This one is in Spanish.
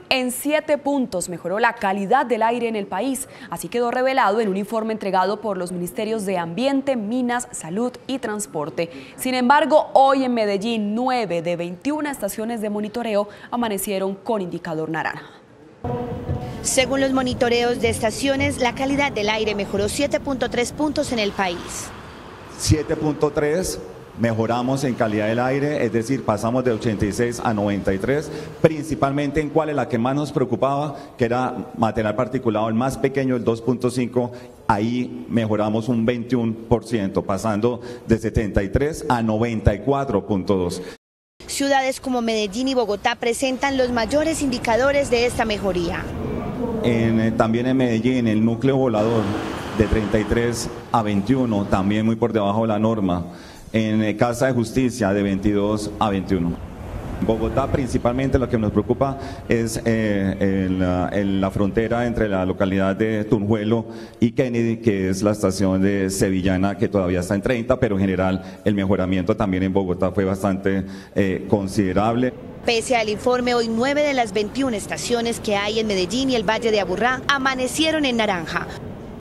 En 7 puntos mejoró la calidad del aire en el país, así quedó revelado en un informe entregado por los Ministerios de Ambiente, Minas, Salud y Transporte. Sin embargo, hoy en Medellín, 9 de 21 estaciones de monitoreo amanecieron con indicador naranja. Según los monitoreos de estaciones, la calidad del aire mejoró 7.3 puntos en el país. 7.3 mejoramos en calidad del aire, es decir, pasamos de 86 a 93, principalmente en cuál es la que más nos preocupaba, que era material particulado, el más pequeño, el 2.5, ahí mejoramos un 21%, pasando de 73 a 94.2. Ciudades como Medellín y Bogotá presentan los mayores indicadores de esta mejoría. También en Medellín, el núcleo volador de 33 a 21, también muy por debajo de la norma. En Casa de Justicia de 22 a 21. En Bogotá principalmente lo que nos preocupa es la frontera entre la localidad de Tunjuelo y Kennedy, que es la estación de Sevillana, que todavía está en 30, pero en general el mejoramiento también en Bogotá fue bastante considerable. Pese al informe, hoy 9 de las 21 estaciones que hay en Medellín y el Valle de Aburrá amanecieron en naranja.